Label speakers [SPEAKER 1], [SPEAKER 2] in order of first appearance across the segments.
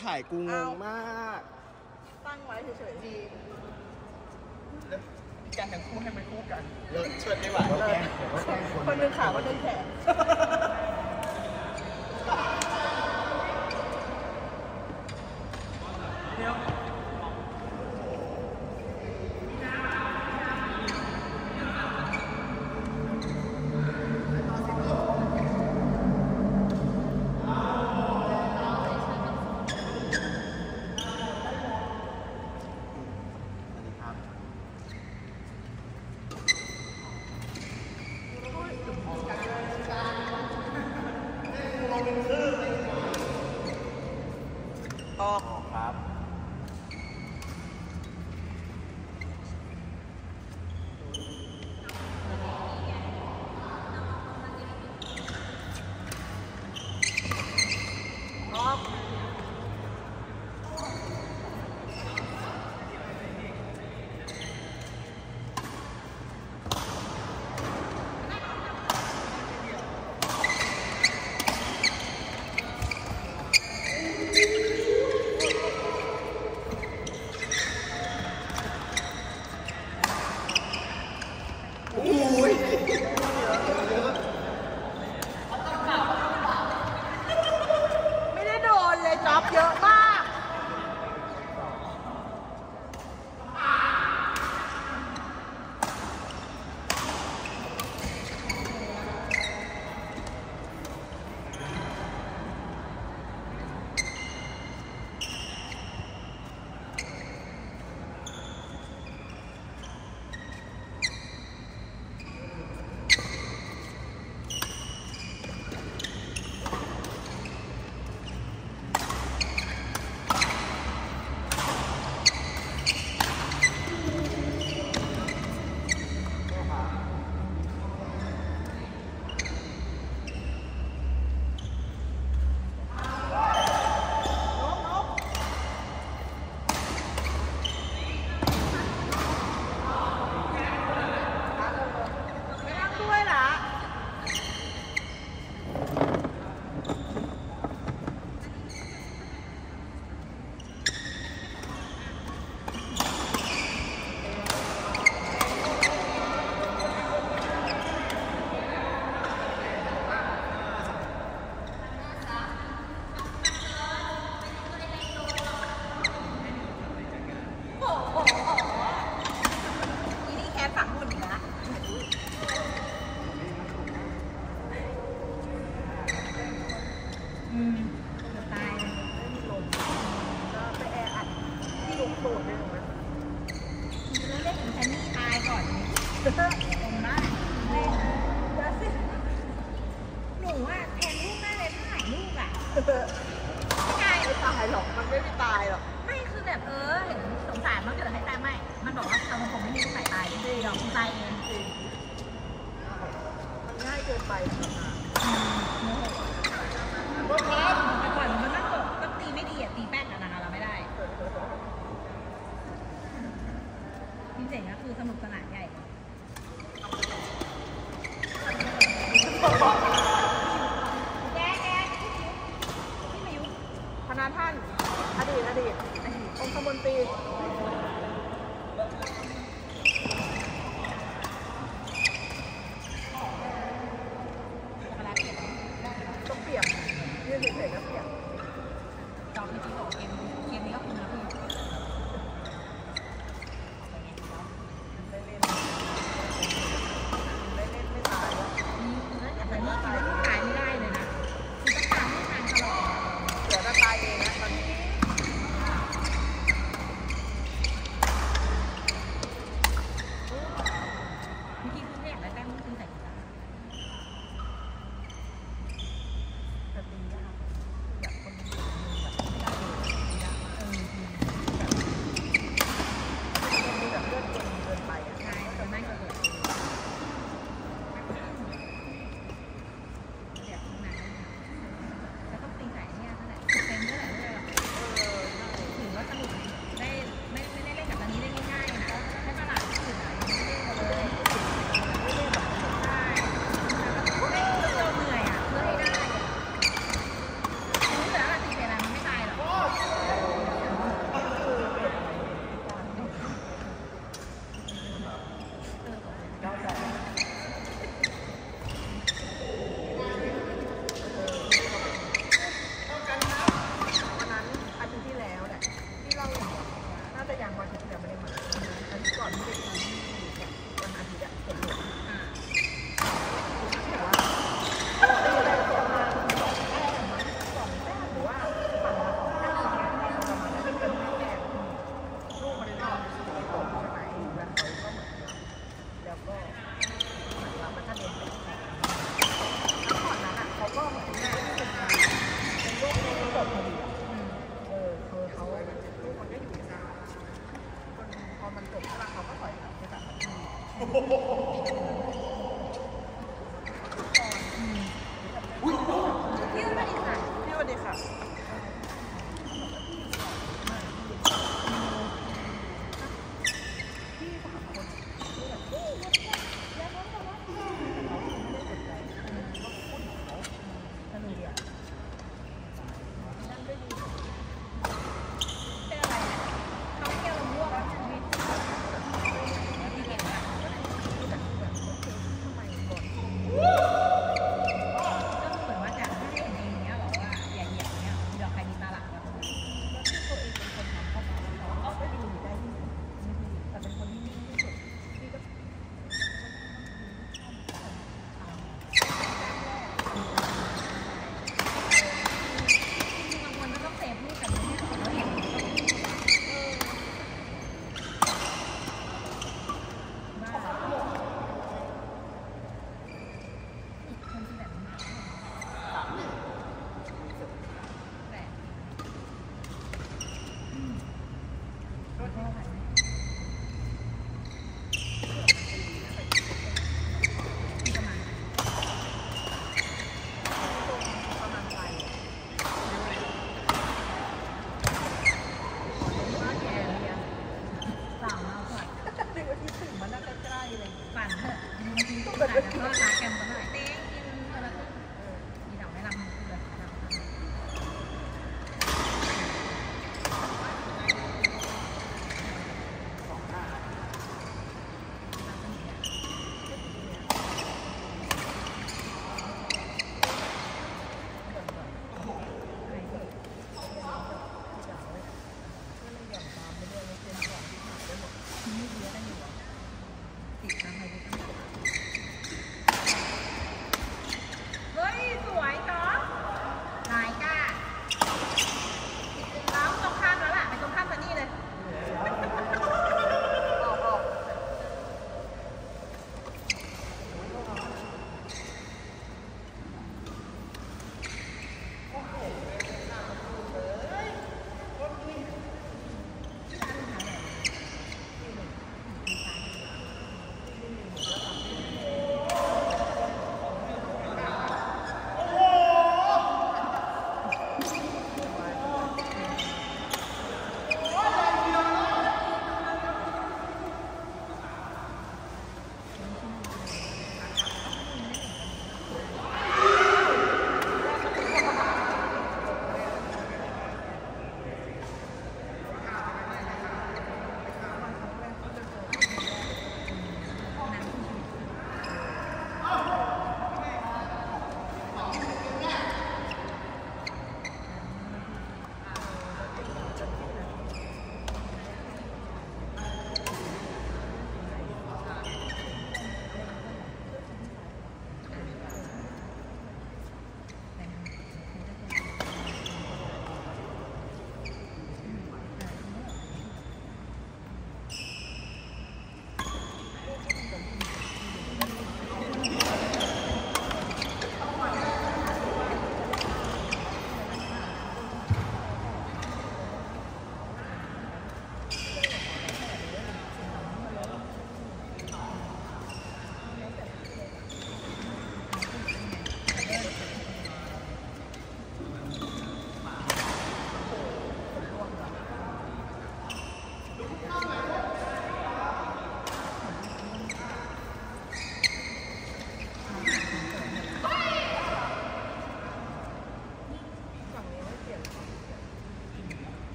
[SPEAKER 1] ถ่ายกูงงมาก
[SPEAKER 2] ตั้งไว้เฉยๆดี
[SPEAKER 3] การทั้งคู่ให้มันคู่กัน
[SPEAKER 1] เลิกเชิดไม่ไหว
[SPEAKER 2] คนหนึงขาคนหนึงแขนออก
[SPEAKER 1] ครับ
[SPEAKER 2] ออกไม่ได้โดนเลยจ็อบเยอะมาก ไม่นั่งด้วยล่ะ โอ้โหอีนี่แค้นฝังหุ่นอีกนะตายลมแล้วไปแออัดที่ลุกตูดเลยหนูนะ
[SPEAKER 4] แล้วเล่นของฉันนี่ตายก่อนตรงนั้น
[SPEAKER 2] เดี๋ยวสิ
[SPEAKER 4] หนูอ่ะแทนลูกแม่เลยถ่ายลูกอ่ะ
[SPEAKER 2] ไม่ตายไม่ตายหรอก มันไม่ได้ตายหรอก
[SPEAKER 4] ไม่คือแบบเห็นสงสารมันเกิดให้ตายไม่ มันบอกว่าทำผมไม่มีลูกใส่ตายจริงๆยอมตายเองจริง
[SPEAKER 2] มันง่ายเกินไปสำหรับ
[SPEAKER 4] แต่ก่อนมันนั่งแบบต้องตีไม่ดีอ่ะตีแป้งอะนะคะเราไม่ได้ที่เจ๋งก็คือสนุกสนานใหญ่แกพี่มายุ
[SPEAKER 2] คณะท่าน อดีตองคมนตรีต้องเปียกยืนเฉยๆก็เปียก
[SPEAKER 4] จอมจริงๆบอกเกมนี้ก็คุ้มนะพี่
[SPEAKER 2] ได้เล่นไม่ตายแล้ว
[SPEAKER 4] แต่นี่คือลูกขายไม่ได้เลยนะคือต้องตามให้ทันตลอด
[SPEAKER 2] เสือจะตายเองนะตอนนี้
[SPEAKER 4] พี่สวัสดีค่ะ
[SPEAKER 2] พี่สวัสดีค่ะ
[SPEAKER 4] ปั่นเถอะบางทีต้องอาจจะทอดขาแกมก็ได้เต้งกินอะไรก็มีดอกไม้ลำเลย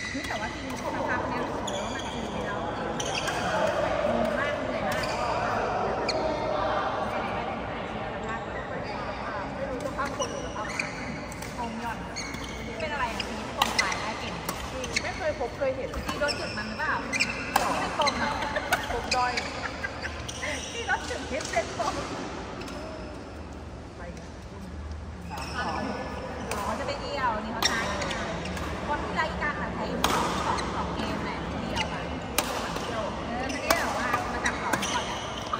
[SPEAKER 4] นี่แต่ว่าจริงสักพักเนี่ยรู้สึกว่ามันจริงแล้วจริงงงมากเหนื่อยมาก
[SPEAKER 2] ไม่รู้จะภาพคนหรือภาพไม้
[SPEAKER 4] คงหย่อนเป็นอะไรอ่ะทีนี้ตรงปลายได้เก่ง
[SPEAKER 2] จริงไม่เคยเห็น
[SPEAKER 4] ที่โดนจุดมันหรือเปล่าที่เป็นตรงอ่ะ
[SPEAKER 2] ผมดอย
[SPEAKER 4] ที่รถจุดที่เป็นตรง
[SPEAKER 2] ไปกัน
[SPEAKER 4] เขาจะไปเดี่ยวนี่เขาใช้คนที่ไล่การใช้สองเกมแหละเดี่ยวอ่ะไม่ได้แบบว่ามาจับเขาก่อน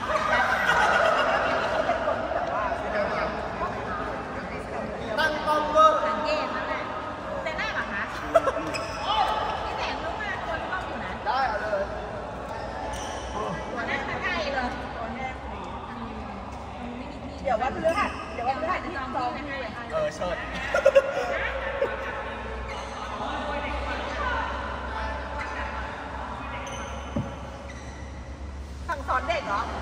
[SPEAKER 1] ตั้งกล้องเวอร์
[SPEAKER 4] สังเกตนั่นแหละแต่ได้หรอคะพี่แสงรู้มากคนต้องอยู่นะ
[SPEAKER 1] ได้เอาเลย
[SPEAKER 4] ตัวแรกใกล้เลย
[SPEAKER 2] ตอนแรกดี
[SPEAKER 4] ไม่มีที่
[SPEAKER 2] เดี๋ยววันพฤหัสที่จองที่ไว้ให้
[SPEAKER 1] เชิด
[SPEAKER 2] สั่งสอนเด็กเหรอ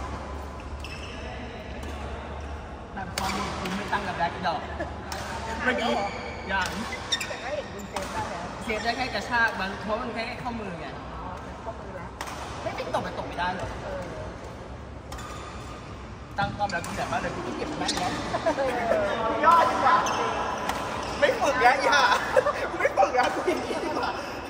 [SPEAKER 1] แบบความมีคุณไม่ตั้งกับแบ็คดอกเมื่อกี้อย่าง
[SPEAKER 2] แต่ก็เห็นคุณเซฟได้แล้ว
[SPEAKER 1] เซฟได้แค่กระชากมันเพราะมันแค่ข้อมือไง
[SPEAKER 2] อ๋อเป็นข้อมือแล้ว
[SPEAKER 1] ไม่ตกมันตกไม่ได้หรอก ตั้งกล้องแล้วกูแบบว่าเดี๋ยวกูเก็บแบ็คแล้วยอดดีกว่าไม่ฝึกแล้วอย่าไม่ฝึกแล้วกูอย่างนี้ดีกว่า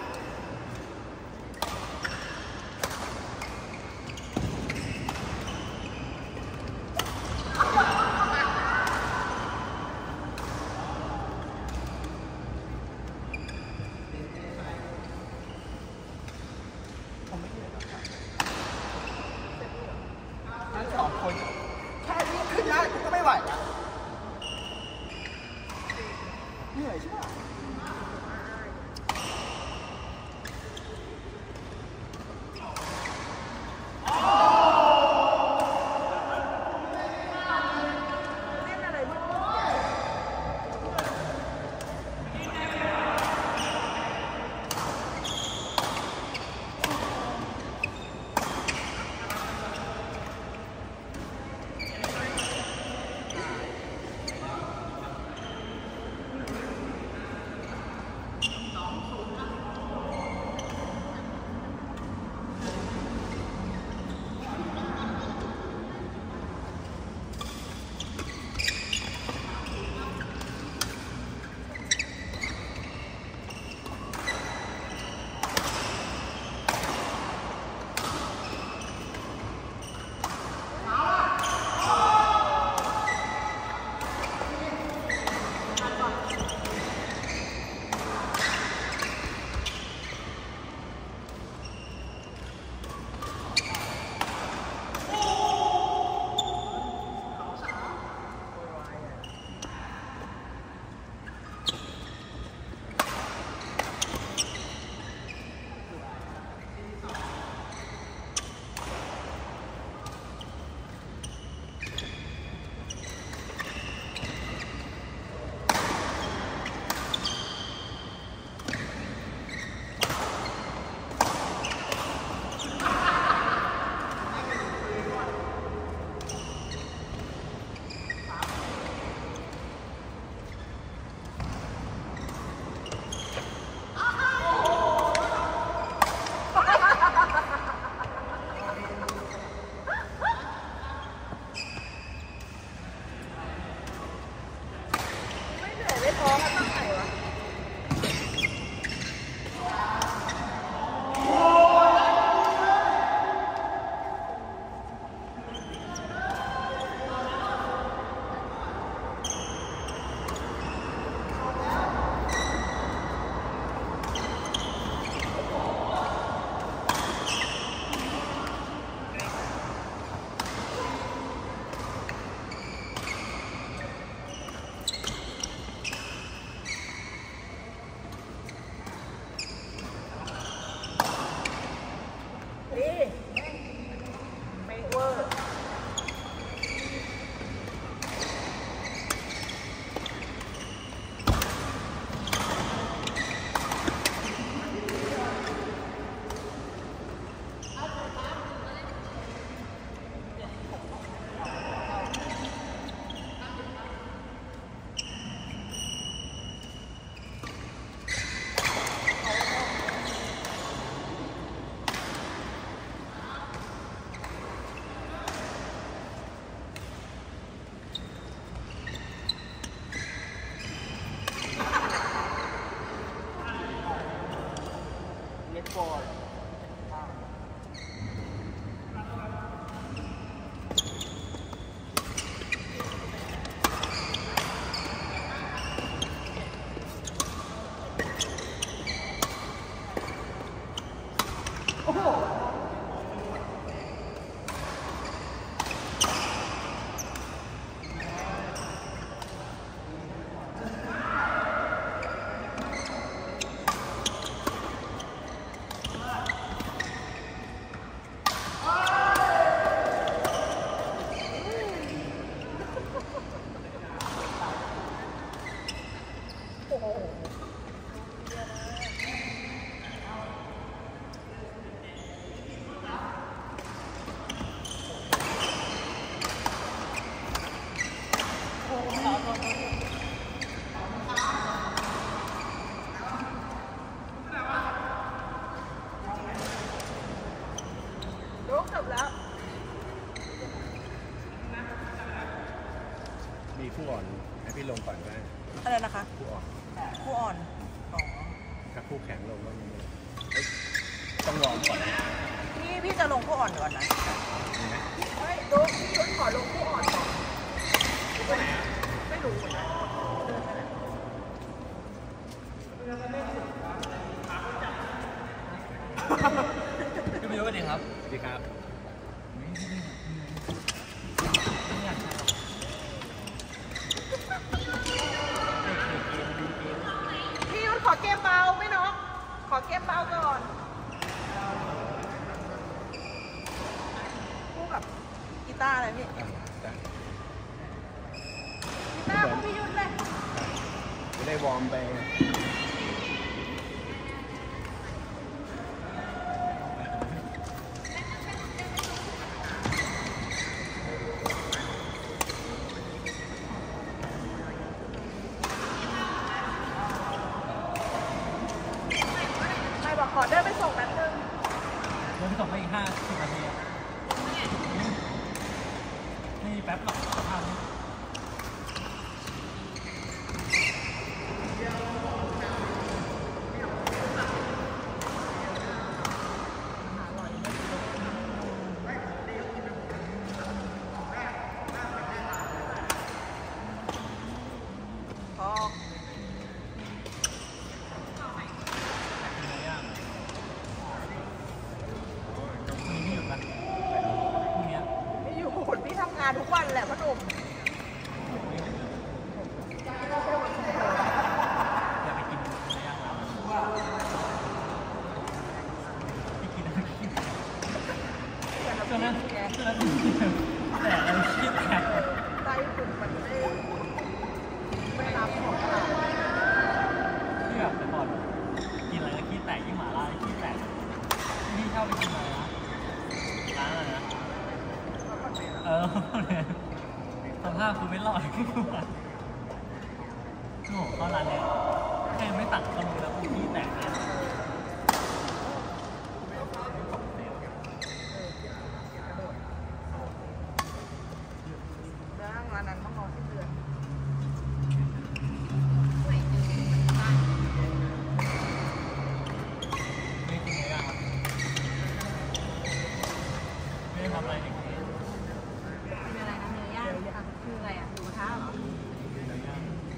[SPEAKER 1] ทั้งสองคนแค่นี้ขึ้นได้กูก็ไม่ไหวแล้วเหนื่อยใช่ไหมบอลโอ้โหลุกจบแล้ว
[SPEAKER 3] มีคู่อ่อนให้พี่ลงก่อนได้
[SPEAKER 2] อะไรนะคะ
[SPEAKER 3] คู่อ่อน
[SPEAKER 2] คู่อ่อนอ๋อ
[SPEAKER 3] ถ้าคู่แข็งลงก็มีต้องวอร์มก่อนนะ
[SPEAKER 2] พี่จะลงคู่อ่อนก่อนนะ
[SPEAKER 3] มีไหม
[SPEAKER 2] ไม่ลุกพี่ยุ้ยขอลงคู่อ่อนก่อนไม่รู้เหมือนกันเดินไปไหน
[SPEAKER 1] พี่บิวสวัสดีครับ
[SPEAKER 3] สวัสดีครับ
[SPEAKER 2] พี่ยุ้ยขอเกมเบาไม่น็อกขอเกมเบาก่อนคู่กับกีตาร์อะไรพี่
[SPEAKER 3] ได้
[SPEAKER 2] กีตาร์ของพี่ยุ้ยเลย
[SPEAKER 3] จะได้วอร์มไป
[SPEAKER 2] ไม่บอกขอเดินไปส่งแป๊บนึง
[SPEAKER 1] เดินส่งไปอีก50 นาทีไม่มีแป๊บหรอกทำ
[SPEAKER 2] พอ
[SPEAKER 1] มีที่อยู่กันพรุ่งนี้
[SPEAKER 2] ไม่อยู่พี่ทำงานทุกวันแหละพ่อหนุ่ม
[SPEAKER 1] อย่าไปกินเนื้อย่างร้านที่กินอะไรกินช่วงนั้นแต่เราคิดแอบ
[SPEAKER 2] ไต้ฝุ่นมันไม่รับของเรา
[SPEAKER 1] ที่แบบแต่ก่อนกินอะไรก็ขี้แตกยิ่งหมาล่าขี้แตกนี่ชอบไปกินอะไรนะร้านอะไรนะเนี่ยสภาพคือไม่รอดขึ้นมาโอ้โหเข้าร้านเนี่ยแค่ไม่ตักก็รู้แล้วกูขี้แตกเนี่ย
[SPEAKER 2] แล้วงานนั้นต้องรอที่เดือน
[SPEAKER 1] ไม่กินเนื้อย่างไม่ได้ทำอะไรอย่างนี้
[SPEAKER 4] เป็นอะไรนะเนื้อย่างคืออะไรอ่ะหมูกระทะเหรอ
[SPEAKER 1] เนื้อย่าง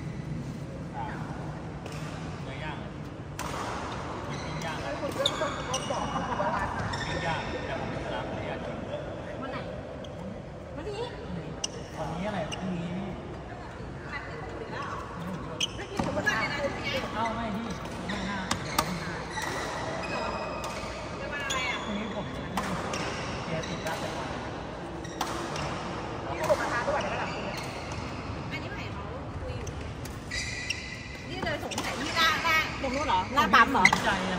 [SPEAKER 1] กินปิ้งย่าง
[SPEAKER 2] คุณเริ่มต้นก็บอกเขาว่าร้าน
[SPEAKER 1] ปิ้งย่างเดี๋ยวผมจะรับผมอยากกิน
[SPEAKER 4] วันไหนวันนี้
[SPEAKER 1] วันนี้อะไรพรุ่งนี้นี่
[SPEAKER 2] ไม่กินหมูกระทะ
[SPEAKER 1] เอ้าไม่พี่ไม่ห้าเดี๋ยวพรุ่งนี้ผมเกียร์ติดรัดเลยว่ะ
[SPEAKER 2] กินหมูกระทะด้วยระดับคุณ
[SPEAKER 4] อันนี้ไหนเขาคุยอยู่นี่เลยสงสัยที่หน้าตรงนู้นเหรอหน้าปั๊มเหรอ
[SPEAKER 1] ใจนะ